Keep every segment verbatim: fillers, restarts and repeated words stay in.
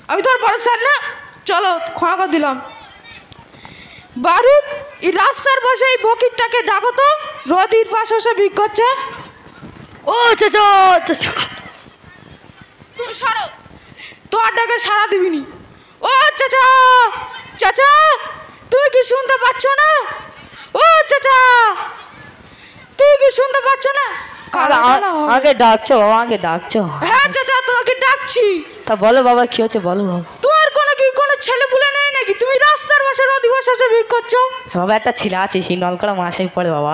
আমি তোর বড় স্যার না, চলো ক্ষমা করে দিলাম। বারুদ, এই রাস্তার পাশে এই বকিরটাকে ডাকো তো, রোদির পাশে এসে ভিক করছে। ও চাচা চাচা, তুমি সরো, তোর ডাকে সারা দিবিনি। ও চাচা চাচা, তুমি কি শুনতে পাচ্ছ না? ও চাচা, তুমি কি শুনতে পাচ্ছ না? আগে ডাকছো বাবা, আগে ডাকছো। হ্যাঁ চাচা, তোমাকে ডাকছি। তা বলো বাবা, কি হচ্ছে বলো বাবা। তোমার কোনো কি কোনো ছেলে পুলে নেই নাকি? তুমি রাস্তার পাশে রোদি বসে এসে ভিক করছো। বাবা একটা ছেলে আছে, সেই নলকড়া মাসাই পড়ে বাবা।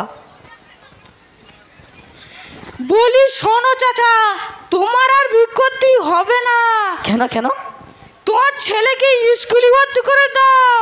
বলি শোনো চাচা, তোমার আর ভিক করতেই হবে না। কেন কেন? তোমার ছেলেকে স্কুলে ভর্তি করে দাও।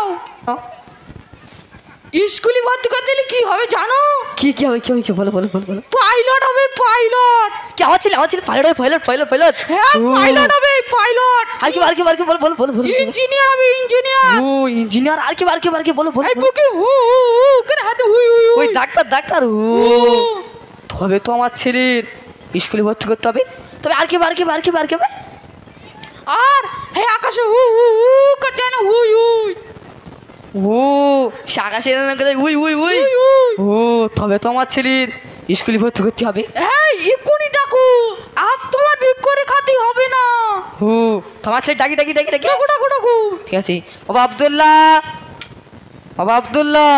স্কুলে ভর্তি করে দিলে কি হবে জানো? কি কি হবে, কি হবে, কি বলো বলো বলো বলো। পাইলট হবে, পাইলট। কি আমার ছেলে, আমার ছেলে পাইলট হবে, পাইলট পাইলট পাইলট। হ্যাঁ পাইলট হবে, পাইলট। আর কি আর কি আর কি বলো বলো বলো বলো। ইঞ্জিনিয়ার হবে, ইঞ্জিনিয়ার। ও ইঞ্জিনিয়ার। আর কি আর কি আর কি বলো বলো। এই বুকে হু হু হু করে হাতে হুই হুই। ওই ডাক্তার ডাক্তার। ও তবে তো আমার ছেলের স্কুলে ভর্তি করতে হবে। তবে আর কি আর কি আর কি আর কি আর হে আকাশে হু হু হু করছে না, হুই হুই। ও সে আকাশে উই উই উই। ও তবে তো আমার ছেলের স্কুলে ভর্তি করতে হবে। হ্যাঁ এক্ষুনি ডাকো, আর তোমার ভিক করে খাতে হবে না। ও তোমার ছেলে ডাকি ডাকি ডাকি ডাকি ডাকো ডাকো ডাকো। ঠিক আছে। বাবা আব্দুল্লাহ, বাবা আব্দুল্লাহ।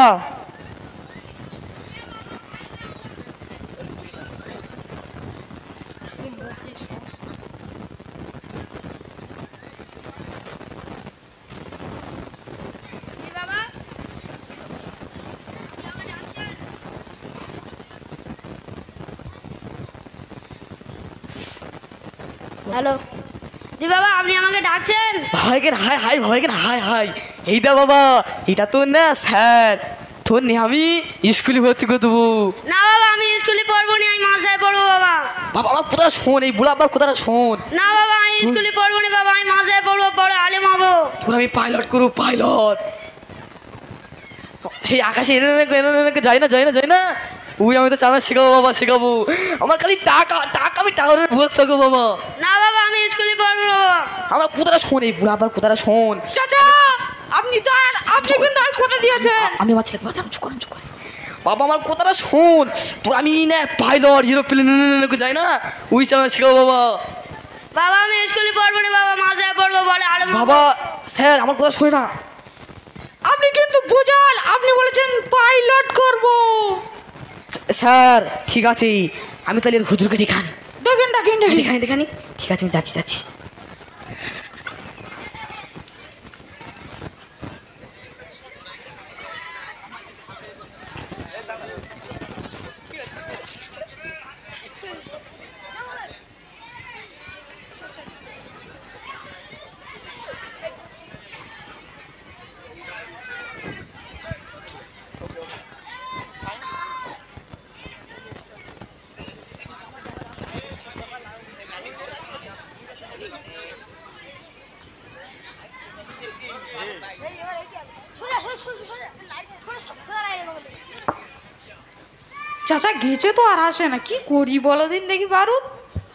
হ্যালো জি বাবা, আপনি আমাকে ডাকছেন? ভাইকেন হাই হাই ভাইকেন হাই হাই। এই দা বাবা, এটা তো না স্যার, তোর নে আমি স্কুলে ভর্তি করে দেবো। না বাবা, আমি স্কুলে পড়বো না, আমি মাদ্রাসায় পড়বো বাবা। বাবা আমার কোথাটা শোন, এই বুড়া আবার কোথাটা শোন। না বাবা, আমি স্কুলে পড়বো না বাবা, আমি মাদ্রাসায় পড়বো, পড়ে আলেম হবো। তোর আমি পাইলট করবো, পাইলট। সেই আকাশে এনে এনে যাই না যাই না যাই না, ওই আমি তো চালা শেখাবো বাবা, শেখাবো। আমার খালি টাকা টাকা, আমি টাকা বসে থাকবো বাবা। না বাবা, আমি স্কুলে পড়বো না বাবা। আমার কোথাটা শোন, এই বুড়া আবার কোথাটা শোন। চাচা আপনি তো আপনি কিন্তু আর কথা দিয়েছেন। আমি আমার ছেলে বাঁচানো, চুপ করেন চুপ করেন। বাবা আমার কথাটা শোন, তোর আমি না পাইলট এরোপ্লেন যাই না, ওই চালা শেখাবো বাবা। বাবা আমি স্কুলে পড়বো না বাবা, মাদ্রাসায় পড়বো, বলে আলেম হবো। বাবা স্যার আমার কথা শোনে না। আপনি কিন্তু বোঝান, আপনি বলেছেন পাইলট করব। স্যার ঠিক আছে, আমি তাহলে হুজুরকে দেখান। দেখেন দেখেন দেখেন দেখানি দেখানি। ঠিক আছে আমি যাচ্ছি যাচ্ছি। চাচা গেছে তো আর আসে না, কি করি বলো দিন দেখি। বারুদ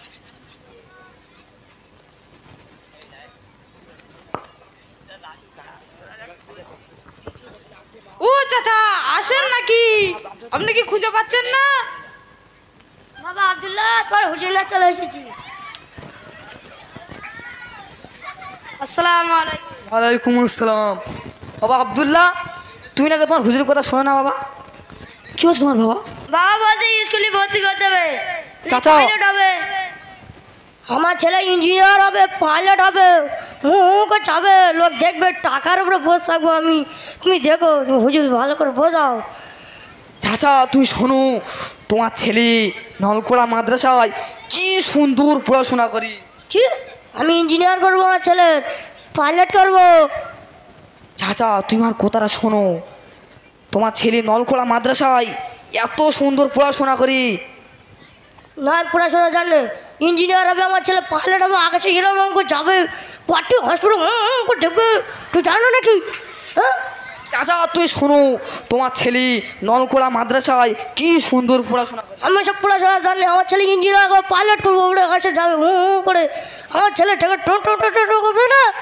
ও চাচা আসেন নাকি? আপনি কি খুঁজে পাচ্ছেন না? বাবা আব্দুল্লাহ, তোর হুজুরা চলে এসেছি। আসসালামু আলাইকুম। ওয়ালাইকুম আসসালাম। বাবা আব্দুল্লাহ, তুই নাকি তোমার হুজুরের কথা শোনো না বাবা? কি হচ্ছে তোমার বাবা? বাবা বলছে স্কুলে ভর্তি করতে হবে, চাচা। পাইলট হবে। আমার ছেলে ইঞ্জিনিয়ার হবে, পাইলট হবে, হু হু করে যাবে, লোক দেখবে, টাকার উপরে বসে থাকবো আমি। তুমি দেখো, তুমি হুজুর ভালো করে বোঝাও। চাচা তুই শোনো, তোমার ছেলে নলকোড়া মাদ্রাসায় কি সুন্দর পড়াশোনা করি। কি? আমি ইঞ্জিনিয়ার করবো, আমার ছেলে পাইলট করবো। চাচা তুই আমার কথাটা শোনো, তোমার ছেলে নলকোড়া মাদ্রাসায় এত সুন্দর পড়াশোনা করি। না পড়াশোনা জানে, ইঞ্জিনিয়ার হবে আমার ছেলে, পাইলট হবে, আকাশে এরকম করে যাবে, পার্টি হসপিটাল করে দেখবে, তুই জানো নাকি? হ্যাঁ চাচা তুই শোনো, তোমার ছেলে নলকোড়া মাদ্রাসায় কি সুন্দর পড়াশোনা করে। আমি সব পড়াশোনা জানি, আমার ছেলে ইঞ্জিনিয়ার করবো, পাইলট করবো, ওরা আকাশে যাবে হু হু করে। আমার ছেলে থেকে টো টো টো টো করবে না,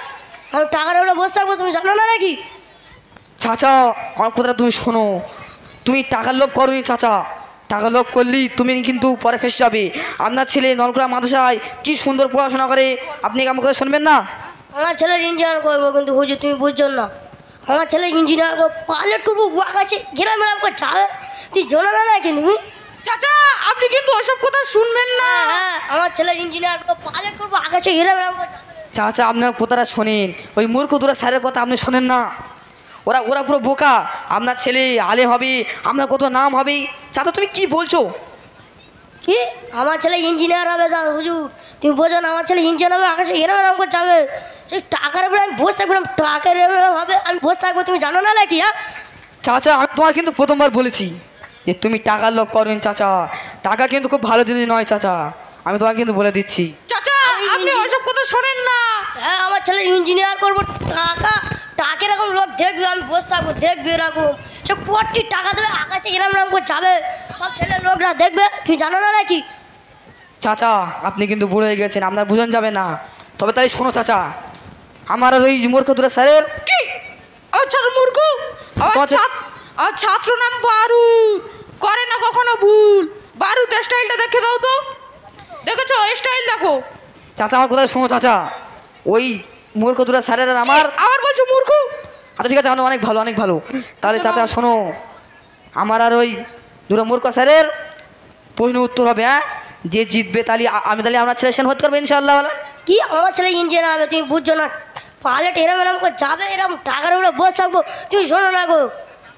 আমি টাকার উপরে বসে থাকবো তুমি জানো না নাকি? চাচা আমার কথাটা তুমি শোনো, তুমি টাকার লোভ করনি চাচা, টাকার লোভ করলি তুমি কিন্তু পরে ফেসে যাবে। আপনার ছেলে নলকুড়া মাদ্রাসায় কি সুন্দর পড়াশোনা করে, আপনি কি আমার কথা শুনবেন না? আমার ছেলের ইঞ্জিনিয়ার করবো, কিন্তু হুজুর তুমি বুঝছো না, আমার ছেলে ইঞ্জিনিয়ার করবো, পাইলট করবো, আকাশে গ্রাম গ্রাম করে যাবে, তুই জানো না নাকি তুমি? চাচা আপনি কিন্তু ওসব কথা শুনবেন না। হ্যাঁ হ্যাঁ, আমার ছেলে ইঞ্জিনিয়ার করবো, পাইলট করবো, আকাশে গ্রাম গ্রাম করে যাবে। চাচা আপনার কথাটা শোনেন, ওই মূর্খ দুরা স্যারের কথা আপনি শোনেন না, ওরা ওরা পুরো বোকা। আপনার ছেলে আলেম হবে, আপনার কত নাম হবে। চাচা তুমি কি বলছো? কি আমার ছেলে ইঞ্জিনিয়ার হবে? যা হুজুর তুমি বোঝো না, আমার ছেলে ইঞ্জিনিয়ার হবে, আকাশে এরম এরম করে যাবে, সেই টাকার উপরে আমি বসে থাকবো, টাকার এরম হবে আমি বসে থাকবো, তুমি জানো না নাকি? হ্যাঁ চাচা আমি তোমার কিন্তু প্রথমবার বলেছি যে তুমি টাকার লোভ করেন চাচা, টাকা কিন্তু খুব ভালো জিনিস নয় চাচা, আমি তোমাকে কিন্তু বলে দিচ্ছি। চাচা আপনি ওসব কথা শোনেন না। হ্যাঁ আমার ছেলে ইঞ্জিনিয়ার করবো, টাকা টাকা এরকম লোক দেখবে, আমি বসে থাকবো দেখবে এরকম, সে কোটি টাকা দেবে, আকাশে এরম এরম করে যাবে, সব ছেলের লোকরা দেখবে, তুমি জানো না নাকি? চাচা আপনি কিন্তু বুড়ো হয়ে গেছেন, আপনার বোঝান যাবে না। তবে তাই শোনো চাচা, আমার আর ওই মূর্খ দুরা স্যারের কি আমার ছাত্র মূর্খ, আমার তোমার ছে- ছাত্র আমার ছাত্র নাম বারুদ, করে না কখনো ভুল। বারুদ স্টাইলটা দেখে দাও তো, দেখেছো স্টাইল দেখো। চাচা আমার কথা শোনো চাচা, ওই মূর্খ দুরা স্যারের আর আমার, আবার বলছো মূর্খ? আচ্ছা ঠিক আছে আমার অনেক ভালো অনেক ভালো। তাহলে চাচা শোনো, আমার আর ওই দুরা মূর্খ স্যারের প্রশ্ন উত্তর হবে, হ্যাঁ যে জিতবে তাহলে আ- আমি তাহলে আপনার ছেলে সেন হতে পারবে ইনশাআল্লাহ বলা। কি আমার ছেলে ইঞ্জিনিয়ার হবে, তুমি বুঝছো না, পাইলট এরম এরম করে যাবে, এরম টাকার উপরে বসে থাকবো, তুমি শোনো না গো।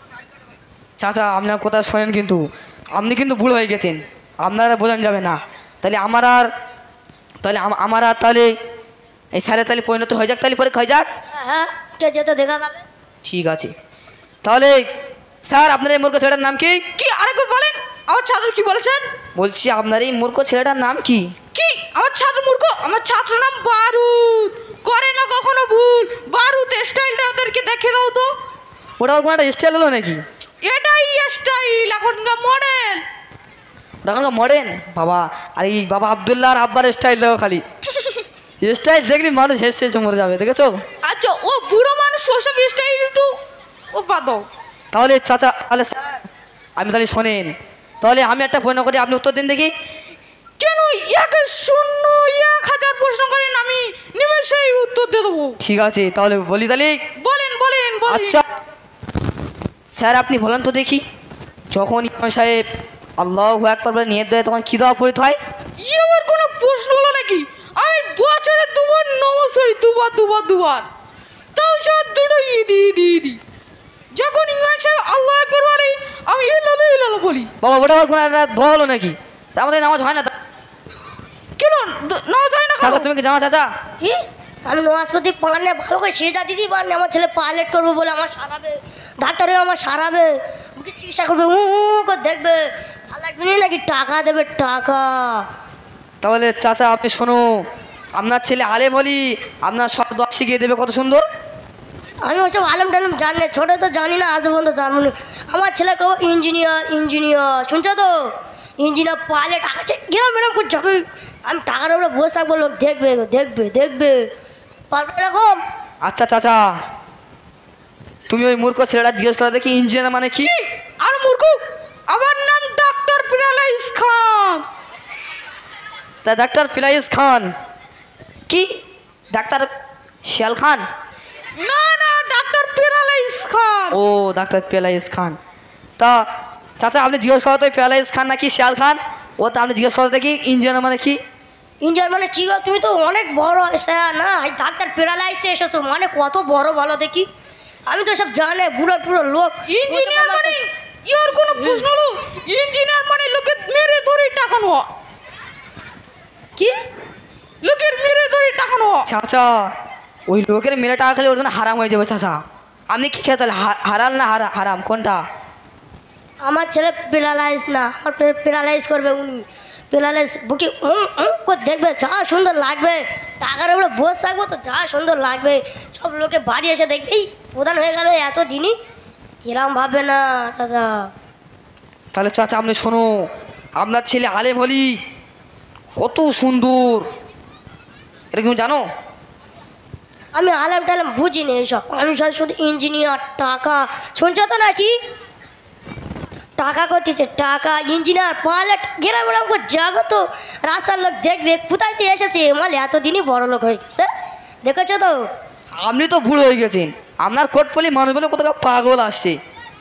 চাচা আপনার কথা শোনেন, কিন্তু আপনি কিন্তু ভুল হয়ে গেছেন, আপনারা বোঝান যাবে না। তাহলে আমার আর তাহলে আম- আমার আর তাহলে এই স্যারের তাহলে পরিণত হয়ে যাক, তাহলে পরে হয়ে যাক। হ্যাঁ হ্যাঁ কে যেতে দেখা যাবে। ঠিক আছে তাহলে স্যার আপনার এই মূর্খ ছেলেটার নাম কি? কি আরেকবার বলেন, আমার ছাত্র কি বলেছেন? বলছি আপনার এই মূর্খ ছেলেটার নাম কি? কি আমার ছাত্র মূর্খ? আমার ছাত্র নাম বারুদ, করে না কখনো ভুল। বারুদ স্টাইলটা ওদেরকে দেখে দাও তো। ওটা ওর কোনো একটা স্টাইল হলো নাকি? এটাই স্টাইল, এখনকার মডেল। ওটা কোনো মডেন বাবা, আর এই বাবা আবদুল্লাহ আর আব্বার স্টাইল দেখো, খালি স্টাইল দেখলি মানুষ হেসে হেসে মরে যাবে, দেখেছো? আচ্ছা ও বুড়ো মানুষ, ওসব স্টাইল একটু ও বাদ দাও। তাহলে চাচা তাহলে স্যার আমি তাহলে শোনেন, তাহলে আমি একটা প্রশ্ন করি, আপনি উত্তর দিন দেখি। কেন এক শূন্য এক হাজার প্রশ্ন করেন, আমি নিমেষেই উত্তর দিয়ে দেবো। ঠিক আছে তাহলে বলি তাহলে। বলেন বলেন বলেন। আচ্ছা স্যার আপনি বলেন তো দেখি, যখন ইমাম সাহেব আল্লাহু আকবার বলে নিয়ত দেয় তখন কী দোয়া পড়তে হয়? ই আমার কোনো প্রশ্ন হলো নাকি? আমি বছরে দুবার নামাজ পড়ি, দুবার দুবার দুবার, তাও সব দুটো ইদি ইদি ইদি। যখন ইমাম সাহেব আল্লাহ আকবার বলে আমি ইলালা ইলালা বলি। বাবা ওটা আবার কোনো একটা দোয়া হলো নাকি? আমাদের নামাজ হয় না তা- কেন দ- নামাজ হয় না কেন? চাচা তুমি কি জানো চাচা? কি আমি নমাজপতি পানে ভালো করে সেজা দিদি পারনি, আমার ছেলে পাইলট করবো বলে আমার সারাবে, ডাক্তারে আমার সারাবে, ওকে চিকিৎসা করবে, উ উ করে দেখবে, ভালো লাগবে না নাকি? টাকা দেবে টাকা। তাহলে চাচা আপনি শোনো, আপনার ছেলে আলেম হলি আপনার সব দোয়া শিখিয়ে দেবে, কত সুন্দর। আমি ওসব আলম টালম জানি না, ছোটো তো জানি না, আজ পর্যন্ত জানবো না। আমার ছেলে কেউ ইঞ্জিনিয়ার ইঞ্জিনিয়ার শুনছো তো, ইঞ্জিনিয়ার পাইলট আকাশে গেলাম এরকম করে যাবে, আমি টাকার উপরে বসে থাকবো, লোক দেখবে দেখবে দেখবে, পারবে এরকম। আচ্ছা চাচা তুমি ওই মূর্খ ছেলেটা জিজ্ঞেস করা দেখি ইঞ্জিনিয়ার মানে কি? কি আর মূর্খ? আমার নাম ডাক্তার পিরালাইস খান। তা ডাক্তার ফিলাইস খান কি? ডাক্তার শিয়াল খান? না না ডাক্তার পিরালাইস খান। ও ডাক্তার পেলাইস খান। তা চাচা আপনি জিজ্ঞেস করা তো পেলাইস খান নাকি শিয়াল খান, ও তা আপনি জিজ্ঞেস করা দেখি ইঞ্জিনিয়ার মানে কি? ইঞ্জিনিয়ার মানে কি গো, তুমি তো অনেক বড় স্যার না, এই ডাক্তার পেরালাইসে এসেছো, মানে কত বড় ভালো দেখি, আমি তো সব জানে বুড়ো টুড়ো লোক। ইঞ্জিনিয়ার মানে ইওর কোনো প্রশ্ন হলো? ইঞ্জিনিয়ার মানে লোকে মেরে ধরে টাকানো, কি লোকের মেরে ধরে টাকানো। চাচা ওই লোকের মেরে টাকা খেলে ওর জন্য হারাম হয়ে যাবে চাচা, আপনি কি খেয়ে তাহলে হারাল না হারা হারাম কোনটা? আমার ছেলে পেরালাইজ না, আমার পেরালাইজ করবে উনি, পেরালাইজ বুকে উম উম করে দেখবে, যা সুন্দর লাগবে, টাকার উপরে বসে থাকবো তো যা সুন্দর লাগবে, সব লোকে বাড়ি এসে দেখবে এই প্রধান হয়ে গেল এত দিনই, এরম ভাববে না চাচা। তাহলে চাচা আপনি শোনো, আপনার ছেলে আলেম হলি কত সুন্দর, এটা কি জানো? আমি আলাম টালাম বুঝি না এইসব, আমি সব শুধু ইঞ্জিনিয়ার টাকা শুনছো তো নাকি? টাকা করতেছে টাকা, ইঞ্জিনিয়ার পাইলট, গ্রাম গ্রাম করে যাবে তো রাস্তার লোক দেখবে কোথায় দিয়ে এসেছে, মাল এতদিনই বড় লোক হয়ে গেছে, দেখেছো তো? আপনি তো বুড়ো হয়ে গেছেন, আপনার কোট পলি মানুষ বলে কোথাও পাগল আসছে।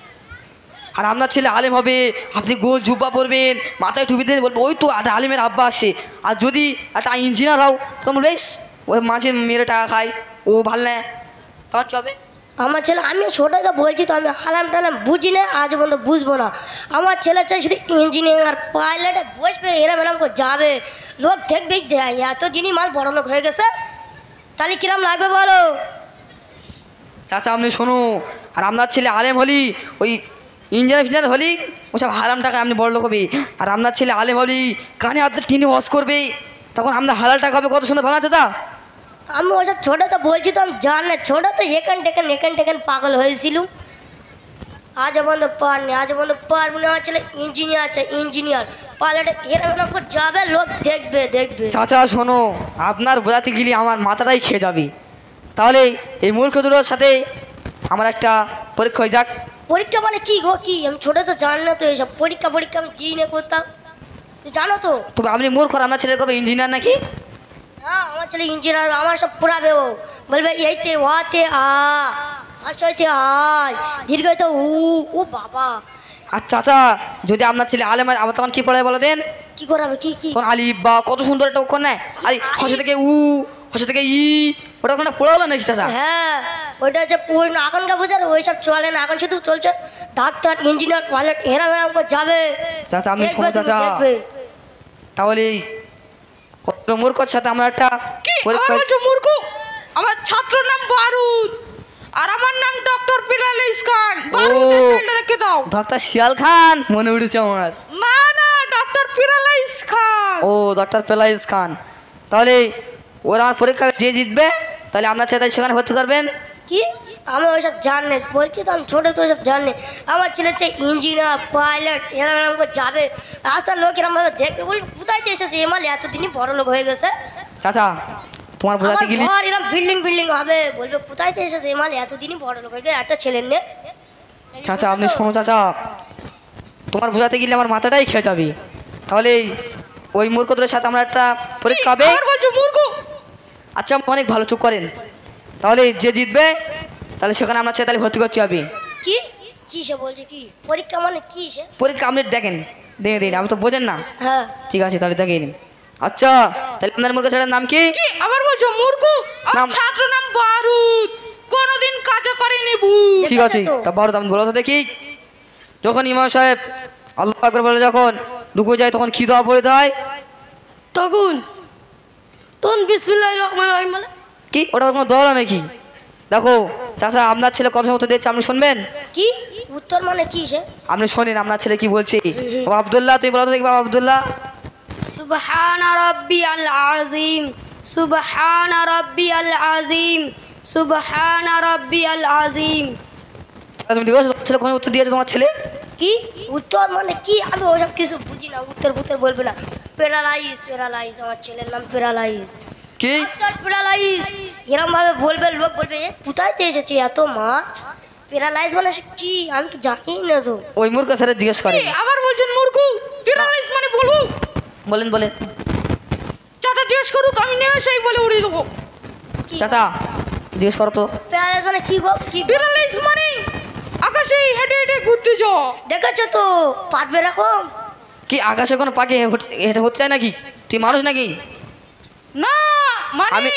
আর আপনার ছেলে আলেম হবে, আপনি গোল জুব্বা পরবেন, মাথায় টুপি দিয়ে বলবো ওই তো একটা আলিমের আব্বা আসছে। আর যদি একটা ইঞ্জিনিয়ার হও তখন বেশ ওই মাঝে মেরে টাকা খায়, ও ভাল না, তখন কী হবে? আমার ছেলে, আমি ছোটোই তো বলছি তো, আমি আলাম টালাম বুঝি না, আজ পর্যন্ত বুঝবো না। আমার ছেলে চাই শুধু ইঞ্জিনিয়ার পাইলটে বসবে, এরম এরম করে যাবে, লোক দেখবেই দেয় এতদিনই মাল বড় লোক হয়ে গেছে, তাহলে কিরম লাগবে বলো? চাচা আপনি শোনো, আর আপনার ছেলে আলেম হলি, ওই ইঞ্জিনিয়ার ফিঞ্জিনিয়ার হলি ওসব হারাম টাকা আপনি বড় লোক হবে। আর আপনার ছেলে আলেম হলি কানে হাতে টিনে ওয়াশ করবে, তখন আপনার হালাল টাকা হবে, কত সুন্দর ভালো চাচা। আমি ওসব ছোটো তো বলছি তো, আমি জান না, ছোটো তো এখান টেখান এখান টেখান পাগল হয়েছিল, আজ পর্যন্ত পারনি, আজ পর্যন্ত পারবো না। আমার ছেলে ইঞ্জিনিয়ার আছে, ইঞ্জিনিয়ার পাইলটে এরকম এরকম করে যাবে, লোক দেখবে দেখবে। চাচা শোনো, আপনার বোঝাতে গেলে আমার মাথাটাই খেয়ে যাবে। তাহলে এই মূর্খ দুটোর সাথে আমার একটা পরীক্ষা হয়ে যাক। পরীক্ষা মানে কি গো, কি? আমি ছোটো তো জানি না তো এইসব পরীক্ষা পরীক্ষা আমি দিই না করতাম, তুই জানো তো? তবে আপনি মূর্খ, আপনার ছেলের কবে ইঞ্জিনিয়ার নাকি? হ্যাঁ, আমার ছেলে ইঞ্জিনিয়ার, আমার সব পুরাবে, ও বলবে এইতে ওয়াতে আ, হাসতে আয়, দীর্ঘতে উ, ও বাবা। আর চাচা যদি আপনার ছেলে আলেম হয়, আবার তখন কী পড়ায় বলে দেন? কি করাবে, কি কি? তখন আলিফ বা কত সুন্দর একটা অক্ষর নেয়, আরে হসে থেকে উ, হসে থেকে ই, ওটা ওখানে পড়া হলো নাকি চাচা? হ্যাঁ, ওইটা হচ্ছে পুরো এখনকার বোঝার, ওইসব চলে না, এখন শুধু চলছে ডাক্তার ইঞ্জিনিয়ার পাইলট এরম এরম করে যাবে। চাচা আপনি দেখবে শোনো তুমি, চাচা, দেখবে। তাহলে কত মূর্খর সাথে আমরা একটা কি পরীক্ষা। আমার বলছো মূর্খ? আমার ছাত্রর নাম বারুদ, আর আমার নাম ডক্টর পিলাল ইসখান। বারুদের স্টাইলটা দেখে দাও। ডক্টর শিয়াল খান মনে উঠেছে আমার। না না, ডক্টর পিলাল ইসখান। ও ডক্টর পেলাইস খান। তাহলে ওরা আমার পরীক্ষা যে জিতবে তাহলে আপনার ছেলে সেখানে ভর্তি করবেন। কি? আমি ওইসব জানি, বলছি তো আমি ছোটো তো ওইসব জানি। আমার ছেলে হচ্ছে ইঞ্জিনিয়ার পাইলট এরম এরম করে যাবে, রাস্তার লোক এরমভাবে দেখবে, বলবে কোথায় দিয়ে এসেছে এমাল এতদিনই বড় লোক হয়ে গেছে। চাচা তোমার আমার বোঝাতে গেলি ঘর এরম বিল্ডিং বিল্ডিং হবে, বলবে কোথায় দিয়ে এসেছে এমাল এতদিনই বড় লোক হয়ে গেছে, একটা ছেলের নে। চাচা আপনি শোনো চাচা, তোমার বোঝাতে গেলে আমার মাথাটাই খেয়ে যাবে। তাহলে ওই মূর্খদের সাথে আমরা একটা পরীক্ষা হবে। আমার বলছো মূর্খ? আচ্ছা অনেক ভালো, চুপ করেন। তাহলে যে জিতবে তাহলে সেখানে আমরা ছেলে তাহলে ভর্তি করতে হবে। কি কি সে বলছে? কি পরীক্ষা মানে কি সে? পরীক্ষা আপনি দেখেন, দেখে দিন, আমি তো বোঝেন না। হ্যাঁ, ঠিক আছে তাহলে দেখে নিন। আচ্ছা তাহলে আপনার মূর্খ ছেলের নাম কি? কি আমার বলছো মূর্খ? আমার নাম- ছাত্র নাম বারুদ, কোনোদিন কাজও করেনি ভূত। ঠিক আছে, দেখেছো তো? তা বারো আমি বলো তো দেখি, যখন ইমাম সাহেব আল্লাহু আকবার বলে যখন ঢুকে যায় তখন কি দোয়া পড়তে হয়? তখন তখন বিসমিল্লাহির রহমানির রহিম বলে। কি ওটা কোনো দোয়া নাকি? দেখো চাচা, আপনার ছেলে কথা মতো দিচ্ছে, আপনি শুনবেন? কি উত্তর মানে কি সে? আপনি শোনেন আপনার ছেলে কি বলছে। ও আব্দুল্লাহ, তুই বলো তো দেখি বাবা আব্দুল্লাহ। سبحان ربي العظيم سبحان ربي العظيم سبحان ربي العظيم চাচা, তুমি দেখো ছেলে কোনো উত্তর দিয়েছে তোমার ছেলে? কি উত্তর মানে কি? আমি ওসব কিছু বুঝি না, উত্তর ফুত্তর বলবে না। প্যারালাইজ প্যারালাইজ, আমার ছেলের নাম প্যারালাইজ। কি ডাক্তার প্যারালাইজ এরম ভাবে বলবে, লোক বলবে এ কোথায় থেকে এসেছে এত মা? প্যারালাইজ মানে সে কি? আমি তো জানি না তো। ওই মূর্খ স্যারের জিজ্ঞেস করে। কি আবার বলছেন মূর্খ? পিরালাইজ মানে বলবো? বলেন বলেন চাচা জিজ্ঞেস করুক, আমি নেমে সেই বলে উড়িয়ে দেবো। কি চাচা জিজ্ঞেস করো তো। প্যারালাইজ মানে কি গো? কি পিরালাইজ মানে আকাশে হেঁটে হেঁটে ঘুরতে যাও। দেখেছো তো? পারবে এরকম? কি আকাশে কোনো পাখি হট- এটা হচ্ছে নাকি? তুই মানুষ নাকি? না মানে আমি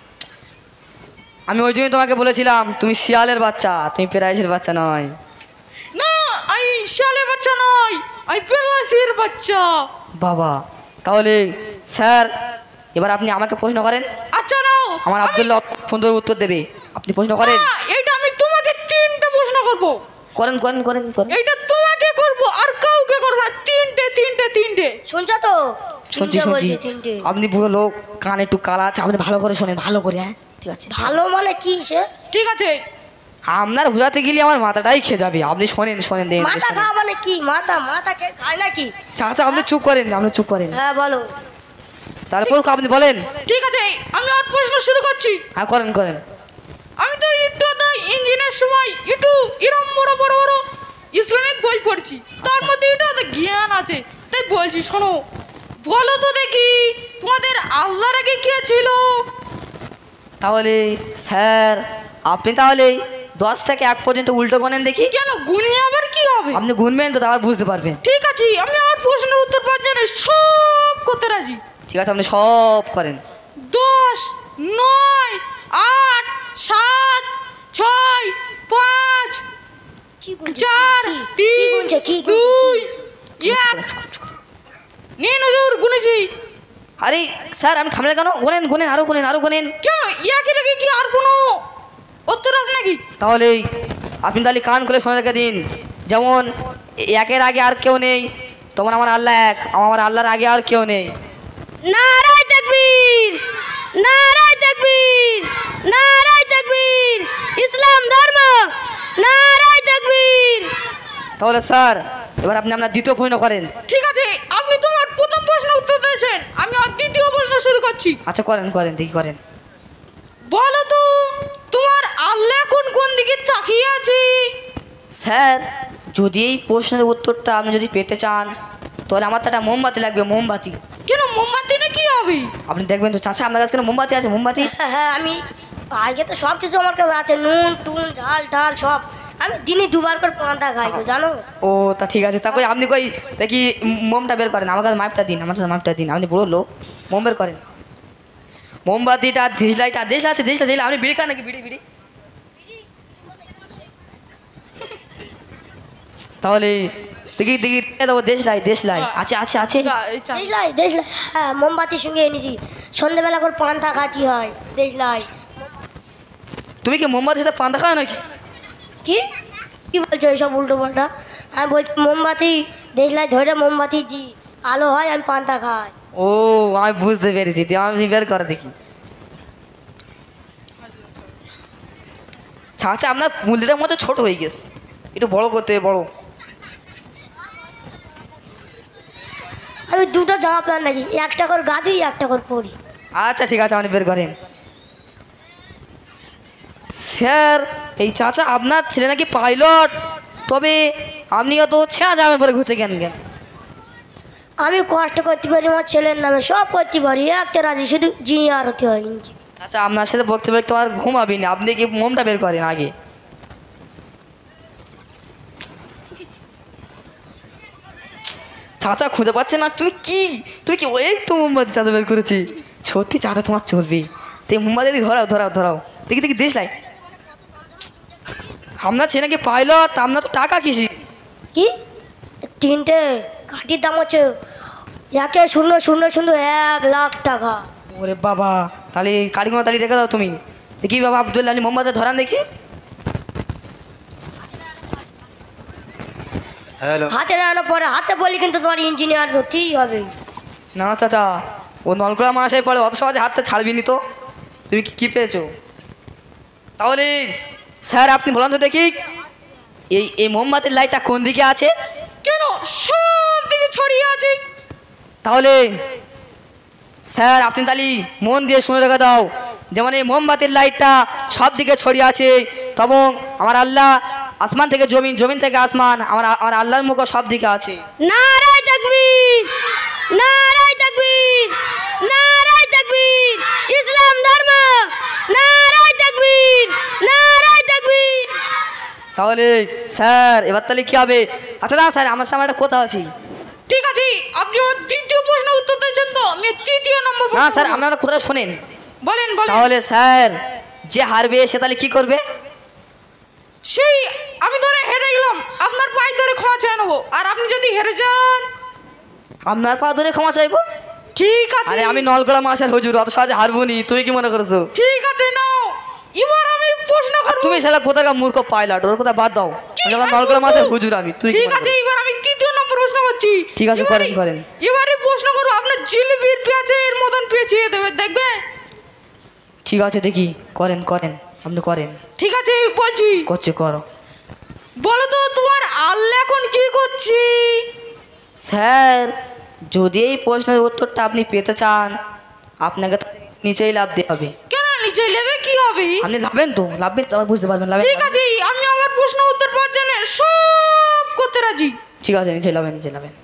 আমি ওই জন্যই তোমাকে বলেছিলাম তুমি শিয়ালের বাচ্চা, তুমি প্রাইসের বাচ্চা নয়। না, আমি শালের বাচ্চা নয়, আমি পিরালাইজের বাচ্চা। বাবা তাহলে স্যার এবার আপনি আমাকে প্রশ্ন করেন। আচ্ছা নাও, আমার আমি- আব্দুল্লাহ সুন্দর উত্তর দেবে, আপনি প্রশ্ন করেন। না, এইটা আমি তোমাকে তিনটে প্রশ্ন করবো। করেন করেন করেন করেন এইটা তোমাকে করবো আর কাউকে করবো না। তিনটে তিনটে তিনটে। শুনছো তো? শুনছি তিনটে শুনছি। বলছে, তিনটে। আপনি পুরো লোক, কান একটু কালা আছে, আপনি ভালো করে শোনেন, ভালো করে। হ্যাঁ ঠিক আছে। ভালো মানে কি সে? ঠিক আছে, আপনার বোঝাতে গেলে আমার মাথাটাই খেয়ে যাবে, আপনি শোনেন শোনেন দেখেন মাথা খাওয়া মানে কি? মাথা মাথা কে খায় নাকি? চাচা আপনি চুপ করেন, আপনি চুপ করেন। হ্যাঁ বলো। তাহলে মূর্খ আপনি বলেন। ঠিক আছে, আমি আর প্রশ্ন শুরু করছি। হ্যাঁ করেন করেন। বই পড়ছি, তার মধ্যে এটা তো জ্ঞান আছে, তাই বলছি শোনো। বলো তো দেখি তোমাদের আল্লাহর আগে কে ছিল? তাহলে স্যার আপনি তাহলে দশ থেকে এক পর্যন্ত উল্টো গণেন দেখি। কেন গুনে আবার কি হবে? আপনি গুনবেন তো তারপর বুঝতে পারবেন। ঠিক আছে, আমি আমার প্রশ্নের উত্তর পাওয়ার জন্য সব করতে রাজি। ঠিক আছে, আপনি সব করেন। দশ, নয়, আট, সাত, ছয়, পাঁচ, কি গুনছে? চার, কি- কি তিন, গুনছে? কি গুনছে? দুই, এক। নিন হুজুর, গুনেছি। আরে স্যার আমি থামলে কেন? গোনেন গোনেন আরো গোনেন আরো গোনেন। কেন ইয়াকে লেগে কি আর কোনো উত্তর আছে নাকি? তাহলে আপনি তাহলে কান খুলে শোনা রেখে দিন। যেমন একের আগে আর কেউ নেই, তখন আমার আল্লাহ এক, আমার আল্লাহর আগে আর কেউ নেই। নারায় তাকবীর, নারায় তাকবীর, নারায় তাকবীর, ইসলাম ধর্ম, নারায় তাকবীর। তাহলে স্যার এবার আপনি আপনার দ্বিতীয় প্রশ্ন করেন। ঠিক আছে, আপনি তো আমার প্রথম প্রশ্নের উত্তর দিয়েছেন, আমি আর দ্বিতীয় প্রশ্ন শুরু করছি। আচ্ছা করেন করেন দেখি করেন। বলো তো তোমার আল্লাহ কোন কোন দিকে তাকিয়ে আছে? স্যার যদি এই প্রশ্নের উত্তরটা আপনি যদি পেতে চান তাহলে আমার তো একটা মোমবাতি লাগবে, মোমবাতি। কেন মোমবাতি না কি হবে? আপনি দেখবেন তো চাচা আপনার কাছে কেন মোমবাতি আছে? মোমবাতি হ্যাঁ আমি আগে তো সব কিছু আমার কাছে আছে, নুন টুন ঝাল ঢাল সব। আমি দিনে দুবার করে পান্তা খাই গো, জানো? ও তা ঠিক আছে। তা কই আপনি কই দেখি মোমটা বের করেন, আমার কাছে মাপটা দিন, আমার কাছে মাপটা দিন। আপনি বড় লোক, মোম বের করেন। মোমবাতিটা দেশলাইটা দেশলা আছে, দেশলা দেশলা। আপনি বিড়ি খান নাকি? বিড়ি বিড়ি তাহলে দেখি দেখি দেবো। দেশলাই দেশলাই আছে আছে আছে। এই চা- দেশলাই দেশলাই হ্যাঁ, মোমবাতি সঙ্গে এনেছি। সন্ধ্যেবেলা করে পান্তা খাতি হয় দেশলাই। তুমি কি মোমবাতির সাথে পান্তা খাও নাকি? কি কি বলছো এইসব উল্টো পাল্টা? আমি বলছি মোমবাতি দেশলাই ধরে মোমবাতি দি আলো হয়, আমি পান্তা খাই। ও আমি বুঝতে পেরেছি, দিয়ে আমি বের করে দেখি। আচ্ছা আপনার মুলিটার মতো ছোট হয়ে গেছে, একটু বড় করতে হবে, বড়। আমি দুটো জামা প্যান্ট নাকি, একটা করে গাদি একটা করে পরি। আচ্ছা ঠিক আছে, আপনি বের করেন। স্যার এই চাচা আপনার ছেলে নাকি পাইলট, তবে আপনি অত ছেঁড়া জামের পরে ঘুরছে কেন কেন? আমি কষ্ট করতে পারি আমার ছেলের নামে, সব করতে পারি, একটা রাজি, শুধু জিনিয়ার হতে হয়। আচ্ছা আপনার সাথে বলতে বলতে তোমার ঘুমাবি না, আপনি কি মোমটা বের করেন আগে। চাচা খুঁজে পাচ্ছে না, তুমি কি তুমি কি ওই তো মোমবাতি চাচা বের করেছি। সত্যি চাচা তোমার চলবে, তুই মোমবাতি দিয়ে ধরাও ধরাও ধরাও দেখি দেখি দেশলাই। আপনার ছেলে নাকি পাইলট, আপনার তো টাকা কিসি। কি তিনটে কাঠির দাম হচ্ছে একে শূন্য শূন্য শূন্য এক লাখ টাকা। ওরে বাবা, তাহলে কারিগর তালি রেখে দাও তুমি। দেখি বাবা আব্দুল্লাহ আলী মোহাম্মদ ধরান দেখি। হ্যালো, হাতে রাখানোর পরে হাতে বলি কিন্তু তোমার ইঞ্জিনিয়ার ধরতেই হবে। না চাচা, ও নলকোড়া মাসায় পড়ে, অত সহজে হাতটা ছাড়বি নি তো। তুমি কি কী পেয়েছো? তাহলে স্যার আপনি বলুন তো দেখি, এই এই মোমবাতির লাইটটা কোন দিকে আছে? কেন সব দিকে ছড়িয়ে আছে। তাহলে স্যার আপনি তাহলে মন দিয়ে শুনে রেখে দাও। যেমন এই মোমবাতির লাইটটা সব দিকে ছড়িয়ে আছে, তখন আমার আল্লাহ আসমান থেকে জমিন, জমিন থেকে আসমান, আমার আমার আল্লাহর মুখ সব দিকে আছে। নারায় তাকবীর, নারায় তাকবীর, নারায় তাকবীর, ইসলাম ধর্ম, নারায় তাকবীর, নারায় তাকবীর। তাহলে স্যার এবার তাহলে কী হবে? আচ্ছা না স্যার, আমার সামনে একটা কথা আছে। ঠিক আছে, আপনি আমার দ্বিতীয় প্রশ্ন উত্তর দিয়েছেন তো, আমি তৃতীয় নম্বর না প্রশ্ন স্যার, করব। আমি আমার কথাটা শোনেন। বলেন বলেন। তাহলে স্যার যে হারবে সে তাহলে কী করবে? সেই আমি ধরে হেরে গেলাম, আপনার পায়ে ধরে ক্ষমা চেয়ে নেবো, আর আপনি যদি হেরে যান? আপনার পা ধরে ক্ষমা চাইবো। ঠিক আছে। আরে আমি নলকোড়া মাসার হুজুর, অত সহজে হারবো নি, তুমি কি মনে করেছো? ঠিক আছে, নাও এবার আমি প্রশ্ন করব। তুমি শালা কোথাকার মূর্খ পাইলট, ওর কথা বাদ দাও। কি যখন আর নলকোড়া বলবো? মাসার হুজুর আমি, তুই কি ঠিক মনে আছে, করিস? এবার আমি তৃতীয় নম্বর প্রশ্ন করছি। ঠিক আছে, এবারে- করেন, করেন। এবারে প্রশ্ন করবো, আপনার জিলিপির পেঁচের মতন পেঁচিয়ে দেবে, দেখবে? ঠিক আছে দেখি, করেন করেন, আপনি করেন। ঠিক আছে আমি বলছি। করছে করো। বলো তো তোমার আল্লাহ এখন কি করছি? স্যার যদি এই প্রশ্নের উত্তরটা আপনি পেতে চান, আপনাকে তো নিচেই লাভ দিতে হবে। কেন নিচে নেবে কি হবে? আপনি লাভবেন তো, লাভবেন তো, বুঝতে পারবেন লাভবেন। ঠিক আছে, আমি আমার প্রশ্ন উত্তর পাওয়ার জন্য সব করতে রাজি। ঠিক আছে নিচে যাবেন নিচে যাবেন।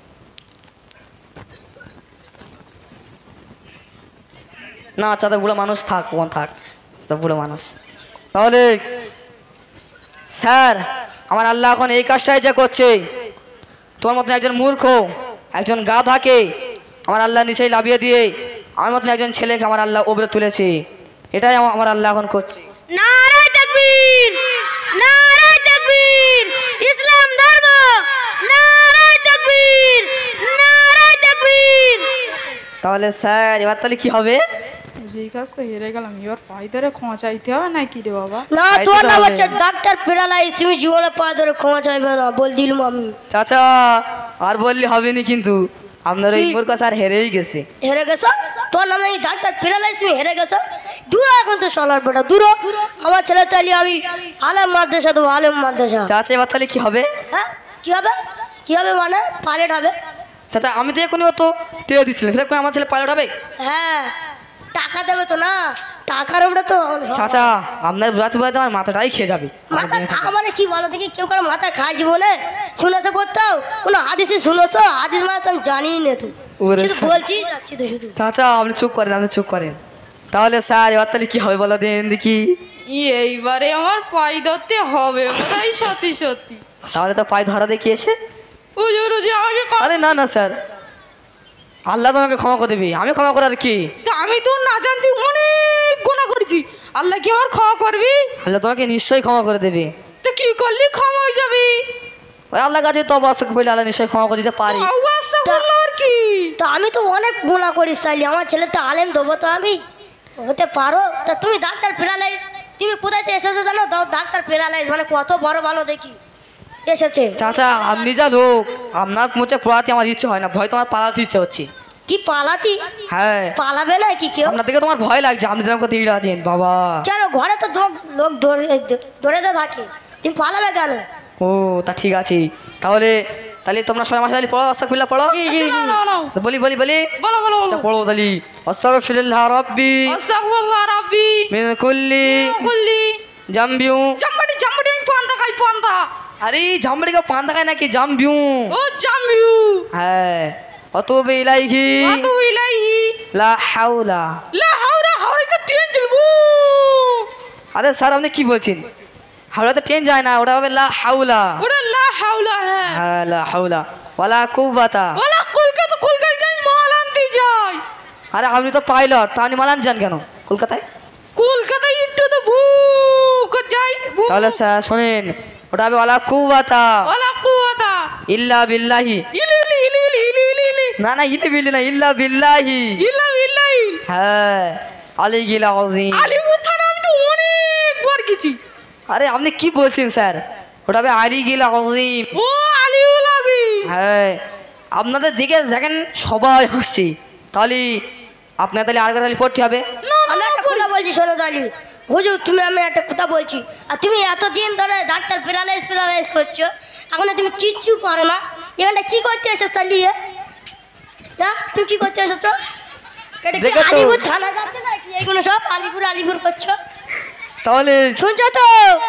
না চাচা বুড়ো মানুষ থাক কোন থাক চাচা বুড়ো মানুষ। তাহলে স্যার আমার আল্লাহ এখন এই কাজটাই যা করছে, তোমার মতন একজন মূর্খ একজন গাধাকে আমার আল্লাহ নিচেই লাভিয়ে দিয়ে আমার মতন একজন ছেলেকে আমার আল্লাহ ওপরে তুলেছে। এটাই আমার আমার আল্লাহ এখন করছে। নারায়ে তাকবীর, নারায়ে তাকবীর, ইসলাম ধর্ম, নারায়ে তাকবীর, নারায়ে তাকবীর। তাহলে স্যার এবার তাহলে কি হবে? যেই কাজটা হেরে গেলাম এবার পাই ধরে ক্ষমা চাইতে হবে নাকি রে বাবা? না তাই তো তোর নাম তাহলে। হচ্ছে ডাক্তার প্যারালাইজ, তুমি জীবনে পা ধরে ক্ষমা চাইবে না বল দিলুম আমি। চাচা আর বললে হবে না, কিন্তু আপনার ওই কি? মূর্খ স্যার হেরেই গেছে। হেরে গেছো? তোর নাম নাকি ডাক্তার প্যারালাইজ, তুমি হেরে গেছো? দূর এখন তো সলার বেটা দূর। আমার ছেলে তাইলে আমি আলেম মাদ্রাসা দেবো, আলেম মাদ্রাসা। চাচা এবার তাহলে কি হবে? হ্যাঁ কি হবে? কি হবে মানে পাইলট হবে? চাচা আমি তো এখনই অত তেল দিচ্ছিলাম, সেরকম আমার ছেলে পাইলট হবে? হ্যাঁ টাকা দেবে তো না, টাকার উপরে তো চাচা আপনার বুঝাতে বুঝাতে আমার মাথাটাই খেয়ে যাবে। মাথা খাওয়া মানে কি বলো দেখি? কেউ কারো মাথা খায় জীবনে শুনেছো কোথাও? কোনো হাদিসে শুনেছো? হাদিস মানে তো আমি জানি না, তুই ওরে শুধু শালা। বলছি যাচ্ছি তো শুধু। চাচা আপনি চুপ করেন, আপনি চুপ করেন। তাহলে স্যার এবার তাহলে কি হবে বলো দিন দেখি? এইবারে আমার পাই ধরতে হবে বোধহয় সত্যি সত্যি। তাহলে তো পায়ে ধরা দেখিয়েছে। হুজুর হুজুর আমাকে ক্ষমা- আরে না না স্যার, আল্লাহ তোমাকে ক্ষমা করে দেবে, আমি ক্ষমা করার কি? তা আমি তো না জানতে অনেক গুনাহ করেছি, আল্লাহ কি আমার ক্ষমা করবি? আল্লাহ তোমাকে নিশ্চয়ই ক্ষমা করে দেবে। তা কি করলি ক্ষমা হয়ে যাবি? ওই আল্লাহ কাছে তবা আস্তাগফির করলে আল্লাহ নিশ্চয়ই ক্ষমা করে দিতে পারি। অবস্থা করলো আর কি? তা আমি তো অনেক গুণা করি চাইলি, আমার ছেলে তো আলেম দেবো তো আমি, হতে পারো। তা তুমি ডাক্তার প্যারালাইজ, তুমি কোথায় থেকে এসেছো জানো? দাও ডাক্তার প্যারালাইজ মানে কত বড় ভালো দেখি এসেছে। চাচা আপনি যা লোক, আপনার মোচে পড়াতে আমার ইচ্ছে হয় না, ভয় তোমার পালাতে ইচ্ছে হচ্ছে। কি পালাতি? হ্যাঁ পালাবে না কি কেউ? আপনার দিকে তোমার ভয় লাগছে, আপনি যেরকম করতে ইড়ে আছেন বাবা। কেন ঘরে তো লোক লোক ধরে ধরে তো থাকে, তুমি পালাবে কেন? ও তা ঠিক আছে। তাহলে তাহলে তোমরা সবাই আমার সাথে পড়ো, আস্তাগফিরুল্লাহ পড়ো। জি জি জি। না না তো বলি বলি বলি বলো বলো আচ্ছা বলো। পড়ো তাহলে। আস্তাগফিরুল্লাহ রাব্বি আস্তাগফিরুল্লাহ রাব্বি মিন কুল্লি কুল্লি জামবিউ। জাম্বাটি জাম্বাটি আমি পান্তা খাই পান্তা। আরে জামড়িকে পান দেখায় নাকি? জামবিউ। ও জাম্বিউ হ্যাঁ অতুবু ইলাইহি আতু ইলাইহি লা হাওলা। লা হাওলা হাওলাই তো ট্রেন চলবো। আরে স্যার আপনি কি বলছেন? হাওলাতে ট্রেন যায় না, ওটা হবে লা হাওলা। ওরে লা হাওলা হ্যাঁ। হ্যাঁ লা হাওলা ওয়ালা কুওয়াতা। ওলা কলকাতা কলকাতায় মাল আনতে যাই। আরে আপনি তো পাইলট, তা আপনি মালান যান কেন কলকাতায়? কলকাতায় একটু তো ভু করে যাই ভু। তাহলে স্যার শোনেন, ওটা হবে ওয়ালা কুওয়াতা ওলা কুয়াতা ইল্লা বিল্লাহি। ইলি ইলি ইলি ইলি ইলি ইলি ইলি না না ইল্লি বিল্লি না, ইল্লা বিল্লাহি। ইলা ইলাই হ্যাঁ আলিগিল আযীম। আলিপুর থানা আমি তো অনেকবার গেছি। আরে আপনি কি বলছেন স্যার? ওটা হবে আলিগিল আযীম। ও আলিউল আযীম। হ্যাঁ আপনাদের দিকে দেখেন সবাই হাসছে, তাহলে আপনার তাহলে আর তাহলে পড়তে হবে। আমি একটা কথা বলছি শোনো তালি হুজুর, তুমি আমি একটা কথা বলছি, আর তুমি এতদিন ধরে ডাক্তার প্যারালাইজ প্যারালাইজ করছো, এখন তুমি কিচ্ছু পারো না। এখানটা কি করতে এসেছো তালি? হ্যাঁ তুমি কি করতে এসেছো? এটা কি দেখেছো? আলিপুর থানা যাচ্ছে না কি? এইগুলো সব আলিপুর আলিপুর করছো, তাহলে শুনছো তো?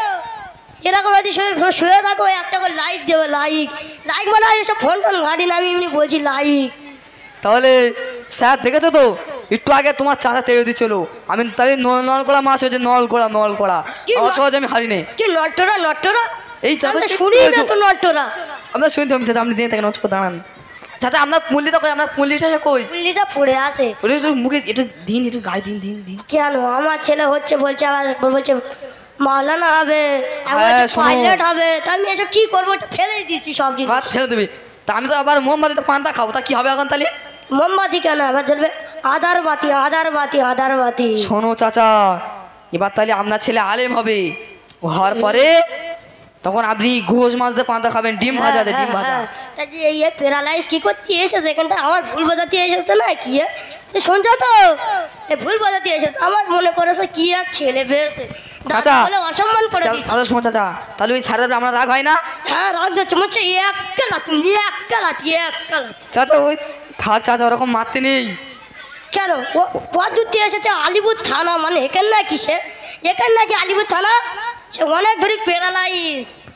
এরকম যদি শুয়ে শুয়ে থাকো একটা করে লাইক দেবো, লাইক লাইক মানে আমি সব ফোন ফোন ঘাটি না, আমি এমনি বলছি লাইক। তাহলে স্যার দেখেছো তো একটু আগে তোমার চাচা তেড়ে দিচ্ছিল, আমি তাহলে নল নল করা মাছ হয়েছে, নল করা নল করা কি আমার ন- সহজে আমি হারিনি। কি নট্টরা নট্টরা? এই চাচা আমি তো কি শুনি না বলছো? তো নট্টরা। আপনার শুনতে হবে চাচা, আপনি দিয়ে থাকেন নষ্ট দাঁড়ান। চাচা আপনার পুল্লিটা কই? আপনার পুল্লিটা কই? পুল্লিটা পড়ে আসে ওটা একটু মুখে একটু দিন, একটু গায়ে দিন দিন দিন। কেন? আমার ছেলে হচ্ছে বলছে, আবার বলছে মাওলানা হবে, হ্যাঁ, শোনো। পাইলট হবে, তা আমি এসব কি করবো? এটা ফেলে দিয়েছি সব জিনিস। ভাত ফেলে দেবে, তা আমি তো আবার মোমবাতিতে পান্তা খাবো, তা কি হবে এখন তাহলে? মোমবাতি কেন আবার জ্বলবে? আধার বাতি আধার বাতি আধার বাতি। শোনো চাচা, এবার তাহলে আপনার ছেলে আলেম হবে, ও হওয়ার পরে তখন আপনি ঘোষ মাছ দিয়ে পান্তা খাবেন, ডিম ভাজা দিয়ে, ডিম ভাজা। হ্যাঁ, তা যে এই প্যারালাইজ কি করতে এসেছে এখানটা? আমার ভুল বোঝাতে এসেছে না কি? এ? সে শুনছো তো? এই ভুল বোঝাতে এসেছে, আমার মনে করেছে কি আর ছেলে পেয়েছে, চাচা বলে অসম্মান করে চা- দিচ্ছে। চাচা শোনো চাচা, তাহলে ওই স্যারের আপনার রাগ হয় না? হ্যাঁ রাগ যাচ্ছে, মনে হচ্ছে এক কালাতি এক কালাতি এক কালাতি। চাচা ওই থাক চাচা, ওরকম মারতে নেই। কেন? ও পদ্ধতি এসেছে আলিপুর থানা, মানে এখানে না কি সে? এখানে নাকি আলিপুর থানা? সে অনেক ধরে প্যারালাইজ। ও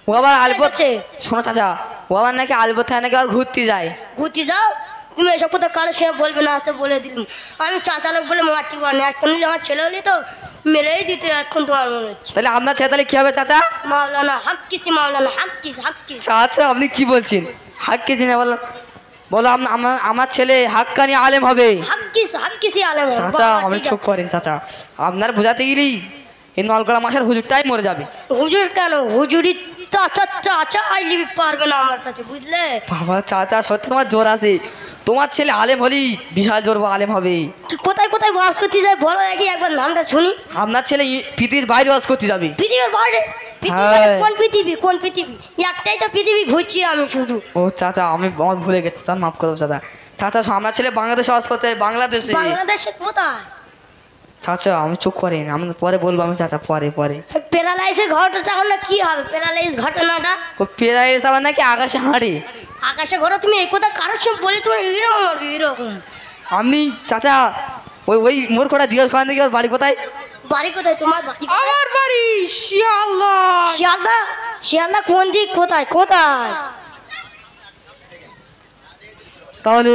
ও আবার আলবত এসেছে। শোনো চাচা, ও আবার নাকি আলবত থেকে নাকি আবার ঘুরতে যায়। ঘুরতে যাও, তুমি এসব কথা কারোর সঙ্গে বলবে না, আসতে বলে দিলাম। আমি চাচা লোক বলে মারতে পারি না, এখন নিলে আমার ছেলে হলে তো মেরেই দিতে এখন তোমার মনে হচ্ছে। তাহলে আপনার ছেলে তাহলে কি হবে চাচা? মাওলানা হাক কিসি, মাওলানা হাক কিস, হাক কিস। চাচা আপনি কি বলছেন? হাক্কি জিনা বলো, বলো আম- আমার আমার ছেলে হাক্কানি আলেম হবে। হাক কিস, হাক কিসি আলেম হবে। চাচা বাবা, আপনি ঠিক চুপ আছে। করেন চাচা, আপনার বোঝাতে গেলেই এই নলকড়া মাসের হুজুরটাই মরে যাবে। হুজুর কেন? হুজুরি চাচা চাচা আইলি পারবে না আমার কাছে, বুঝলে? বাবা চাচা সত্যি তোমার জোর আছে, তোমার ছেলে আলেম হলেই বিশাল জোর আলেম হবে। কি কোথায় কোথায় বাস করতে যায় বলো দেখি, একবার নামটা শুনি। আপনার ছেলে ই- পৃথিবীর বাইরে বাস করতে যাবে। পৃথিবীর বাইরে? পৃথিবী হ্যাঁ। মানে কোন পৃথিবী? কোন পৃথিবী? একটাই তো পৃথিবী ঘুরছি আমি শুধু। ও চাচা আমি আমার ভুলে গেছি, চান মাফ করো চাচা। চাচা আমার ছেলে বাংলাদেশে বাস করতে, বাংলাদেশে। বাংলাদেশে কোথায়? চাচা আমি চুপ করেন, আমি পরে বলবো, আমি চাচা পরে পরে প্যারালাইসের ঘটনাটা হলো কি হবে? প্যারালাইস ঘটনাটা ও পেরাই আবার নাকি আকাশে হাঁড়ে। আকাশে ঘরে তুমি এই কথা কারোর সঙ্গে বলে তোমার এরকম এরকম আপনি চাচা ওই ওই মূর্খটা জিজ্ঞেস করেন দেখি ওর বাড়ি কোথায়। বাড়ি কোথায় তোমার? বাড়ি কোথায়? আমার বাড়ি শিয়ালদা। শিয়ালদা? শিয়ালদা কোন দিক? কোথায় কোথায়? তাহলে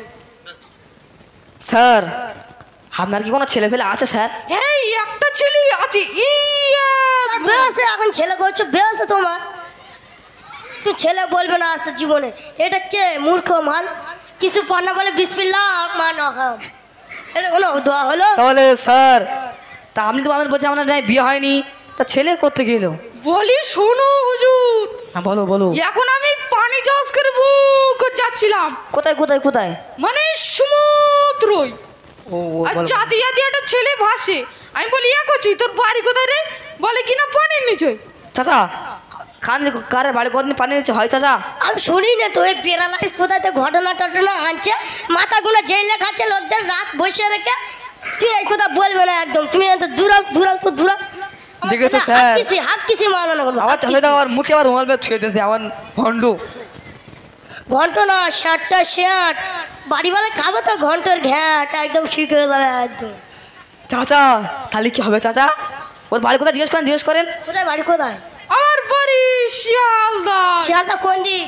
স্যার আপনার কি কোনো ছেলে ফেলে আছে স্যার? এই একটা ছেলে আছে, ইয়া আর বেশ এখন ছেলে করছো, বেশ তোমার তুমি ছেলে বলবে না আসতে জীবনে। এটা কে মূর্খ মান? কিছু পান্না বলে বিসমিল্লাহ মান আহাম, এটা কোনো দোয়া হলো? তাহলে স্যার তা আপনি তো আমাদের বলছেন আপনার নাই বিয়ে হয়নি, তা ছেলে করতে গেল। বলি শোনো হুজুর, হ্যাঁ বলো বলো। এখন আমি পানি জাহাজ করে বুক করে যাচ্ছিলাম, কোথায় কোথায় কোথায়? মানে সমুদ্রই। ও ও, আর বলো। জাতি জাতি একটা ছেলে ভাসে, আমি বলি ইয়া করছি তোর বাড়ি কোথায় রে? বলে কিনা পানির নিচে। চাচা খান কারের বাড়ি কতদিন পানি হচ্ছে হয় চাচা? আমি শুনি না তো এই প্যারালাইজ কোথায় তো ঘটনা টটনা আনছে, মাথাগুলো জেলে খাচ্ছে লোকদের রাত বসে রেখে। তুই এই কথা বলবে না একদম, তুমি এত দূরাও দূরাও তো দূরাও। দেখেছো স্যার? কিসি হাক কিসি মানানো বলো। আবার চাচা তো আবার মুখে আবার রুমাল বের ছুঁয়ে দিয়েছে আমার ভণ্ড। ঘন্ট না ষাটটা ষাট বাড়ি বাড়ি খাবো তো ঘন্টার ঘ্যাট একদম শিখে যাবে একদম। চাচা তাহলে কি হবে চাচা? ওর বাড়ি কোথায় জিজ্ঞেস করেন, জিজ্ঞেস করেন। কোথায় বাড়ি কোথায়? আমার বাড়ি শিয়ালদা। শিয়ালদা কোন দিক?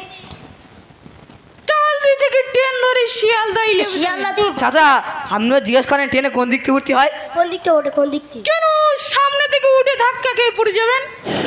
তালদি থেকে ট্রেন ধরে শিয়ালদা ইলেভেন। শিয়ালদা তুমি চাচা আপনিও জিজ্ঞেস করেন ট্রেনে কোন দিক থেকে উঠতে হয়। কোন দিকটা ওঠে? কোন দিক থেকে? কেন সামনে থেকে উঠে ধাক্কা খেয়ে পড়ে যাবেন?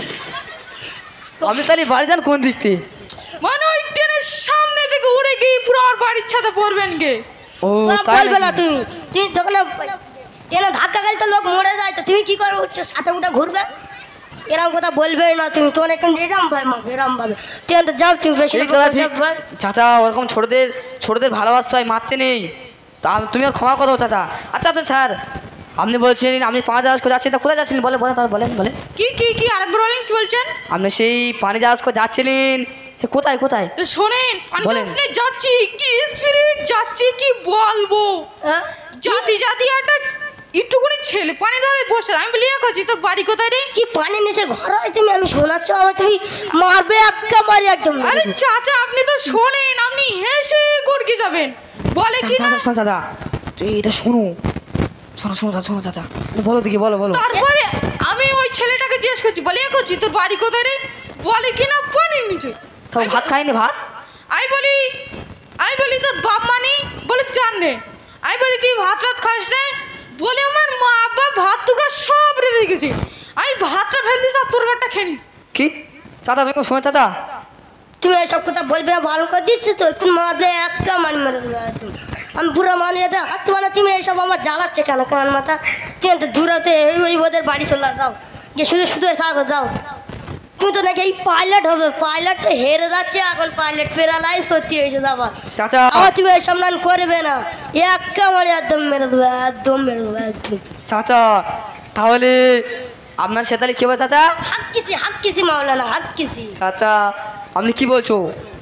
আপনি তাহলে বাড়ি যান কোন দিক থেকে? মানে ওই ট্রেনের সামনে থেকে উড়ে গিয়ে পুরো আমার বাড়ির ছাদে পড়বেন গে। ও ওরা তাই বলবে না নাকি? তুমি তুমি তখন এরা ধাক্কা খেলে তো লোক মরে যায়, তো তুমি কি করবে? উঠছো সাথে উঠে ঘুরবে? এরকম কথা বলবেই না তুমি, তোমার এখন এরম ভাই মা এরম ভাবে তুমি তো যাও, তুমি বেশি এই কথা ঠিক চাচা, ওরকম ছোটদের ছোটদের ভালোবাসতে হয়, মারতে নেই। তা আম- তুমি আর ক্ষমা করো চাচা। আচ্ছা আচ্ছা স্যার আপনি বলছেন আপনি পাঁচ জাহাজ করে যাচ্ছেন, তা কোথায় যাচ্ছিলেন বলে বলে তাহলে বলেন বলেন। কি কি কি আরেকবার বলেন, কি বলছেন? আপনি সেই পানি জাহাজ করে যাচ্ছিলেন, সে কোথায় কোথায়? তো শোনেন, আমি বলেন। তো যাচ্ছি, কি স্পিরিট যাচ্ছি কি বলবো। হ্যাঁ? জাতি জাতি একটা একটুকুনি ছেলে পানি ধরে বসে, আমি বলি ইয়া করছি তোর বাড়ি কোথায় রে? কি পানি নিচে ঘর হয় তুমি? আমি শোনাচ্ছ আমার, তুমি মারবে একটা মারি একদম। আরে চাচা আপনি তো শোনেন, আপনি হেসে গড়কে যাবেন। বলে কি চাচা না, চাচা শোনো চাচা, তুই এটা শোনো শোনো শোনো চাচা, শোনো চাচা, বলো দেখি বলো বলো। তারপরে আমি ওই ছেলেটাকে জিজ্ঞেস করছি, বলে ইয়া করছি তোর বাড়ি কোথায় রে? বলে কি না পানির নিচে। তো ভাত খাইনি ভাত? আমি বলি আমি বলি তোর বাপ মানি? বলে চান নে। আমি বলি তুই ভাত রাত খাস না? বলে আমার মা বাবা ভাত টুকরা সব রেঁধে গেছে, আমি ভাতটা ফেল দিস আর তোর ঘরটা খেয়ে নিস। কি চাচা তুমি শোনো চাচা, তুমি এসব কথা বলবে না, ভালো করে দিচ্ছি তো, একটু মারবে একটা মারি মেরে দেবে একদম। আমি পুরো মানে এতে হাত মানে তুমি এইসব আমার জ্বালাচ্ছে কেন কান মাথা? তুমি তো দূরাতে ওই ওদের বাড়ি চলে যাও, গিয়ে শুধু শুধু থাকো যাও। তুমি তো নাকি এই পাইলট হবে, পাইলটটা হেরে যাচ্ছে এখন, পাইলট প্যারালাইজ করতে হয়েছে যাবা। চাচা আমার তুমি এইসব নান করবে না, একটা মারি একদম মেরে দেবে, একদম মেরে দেবে একদম। চাচা তাহলে আপনার সেতালি কি হবে চাচা? হাক কিসি হাক কিসি মাওলানা হাক কিসি। চাচা আপনি কি বলছো?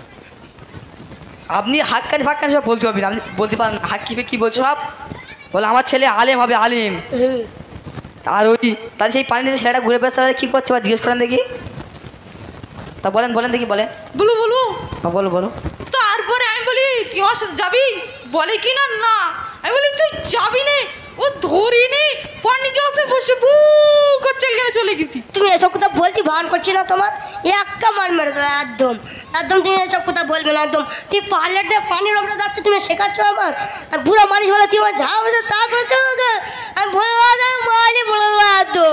আপনি হাক্কানি ফাক্কানি সব বলতে হবে না, আপনি বলতে পারেন হাক্কি কি বলছো সব? বলে আমার ছেলে আলেম হবে আলেম। হুম। আর ওই তাহলে সেই পানি নিয়ে ছেলেটা ঘুরে পেয়ে তাহলে কী করছে বা জিজ্ঞেস করেন দেখি। তা বলেন বলেন দেখি বলেন। বলু বলু হ্যাঁ, বলো বলো। তারপরে আমি বলি তুই আমার সাথে যাবি? বলে কি না না। আমি বলি তুই যাবি নে, ও ধরিনি পানি জসে বসে বু করছে কেন আমি চলে গেছি। তুমি এসব কথা বলতে বারণ করছি না তোমার, একটা মার মেরে দেবে একদম একদম। তুমি এসব কথা বলবে না একদম। তুমি পার্লারে পানির ওপরে যাচ্ছে, তুমি শেখাচ্ছ আমার। আর বুড়ো মানুষ বলে তুমি আমার যা বলছো তা করছো, আমি ভয় মালি বলে দেবো একদম।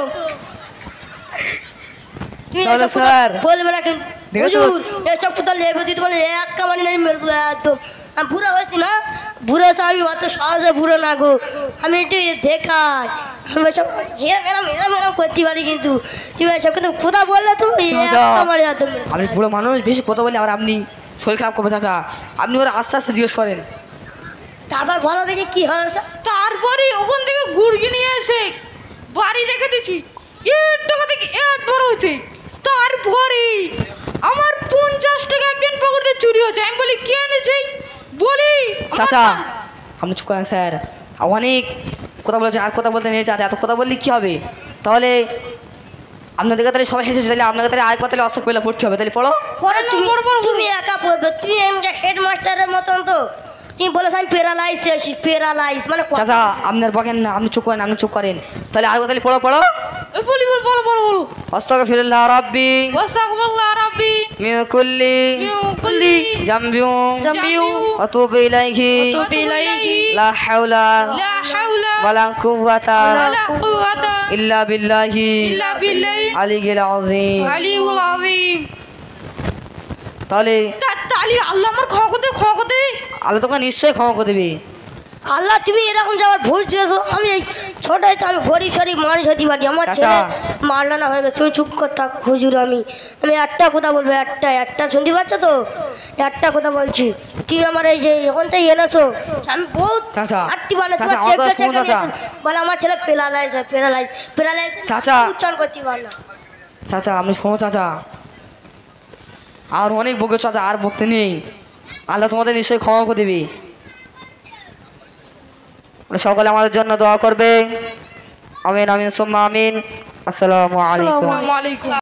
তুমি তাহলে এসব কথা স্যার, বলবে না কিন্তু দেখেছো? হুজুর, এসব কথা লেবে দিতে বলে একটা মানে নেই মেরে দেবো একদম। আমি বুড়ো হয়েছি না, বুড়ো হয়েছে আমি অত সহজে বুড়ো না গো, আমি একটু দেখাই। আমি এসব ঘিরে মেরাম মেরাম মেরাম করতে পারি, কিন্তু তুমি এসব কিন্তু কোথা বললে তুমি চাচা, একটা মারে একদম। আপনি বুড়ো মানুষ, বেশি কথা বলে আবার আপনি শরীর খারাপ করবে চাচা। আপনি ওরা আস্তে আস্তে জিজ্ঞেস করেন। তারপর বলো দেখি কি হয়েছে। তারপরে ওখান থেকে গুড়গি নিয়ে এসে বাড়ি রেখে দিছি, এর টাকা থেকে এত বড় হয়েছে। তারপরে আমার পঞ্চাশ টাকা একদিন পকেটে চুরি হয়েছে। আমি বলি কে এনেছে, বলি আমার চাচা মা। আপনি চুপ করেন স্যার, অনেক কথা বলেছেন, আর কথা বলতে নেই চাচা। এত কথা বললে কী হবে? তাহলে আপনাদেরকে তাহলে সবাই হেসেছে, তাহলে আপনাকে তাহলে আয় কথা তাহলে অশোক পেলে পড়তে হবে, তাহলে পড়ো। পরে তুমি তুমি একা পড়বে, তুমি এমনি হেডমাস্টারের মতন তো। তুমি বলেছো আমি প্যারালাইজ আছি, প্যারালাইজ মানে কথা- চাচা আপনার বকেন না, আপনি চুপ করেন, আপনি চুপ করেন। তাহলে আর কথা তাহলে পড়ো পড়ো। এ বলি বল বলো বলো বলো। আস্তাগফিরুল্লাহ রাব্বি ওয়াসাকুল্লাহ রাব্বি মিন কুল্লি মিন কুল্লি জামবিউ জামবিউ ওয়া তুবু ইলাইহি তুবু ইলাইহি লা হাওলা লা হাওলা ওয়ালা কুওয়াতা ওয়ালা কুওয়াতা ইল্লা বিল্লাহি ইল্লা বিল্লাহি আলিয়্যিল আযীম। আলিউল আযীম। তাহলে তা- তাহলে আল্লাহ আমার ক্ষমা করতে ক্ষমা করতে। আল্লাহ তোমাকে নিশ্চয়ই ক্ষমা করে দেবে। আল্লাহ তুমি এরকম যে আমার ভুল দিয়েছো, আমি এই ছোটাই তো আমি গরিব সরিব মানুষ হতে পারি, আমার চাচা। ছেলে মারলানা হয়ে গেছে, তুমি চুপ করতে হুজুর। আমি আমি একটা কথা বলবো, একটা একটা শুনতে পাচ্ছ তো, একটা কথা বলছি। তুমি আমার এই যে এখন থেকে এনেছো, আমি বহুত চাচা, আটটি মানে চাচা, তোমার আমার চেক কথা চেক শুনুন চাচা। বলে আমার ছেলে প্যারালাইজ হয়, প্যারালাইজ প্যারালাইজ চাচা। উচ্চারণ করতে পার না। চাচা আপনি শোনো চাচা, আর অনেক বকে চাচা, আর বকতে নেই। আল্লাহ তোমাদের নিশ্চয়ই ক্ষমা করে দেবে। সকলে আমাদের জন্য দোয়া করবে। আমিন আমিন সুম্মা আমিন। আসসালামু আলাইকুম। আসসালামু আলাইকুম।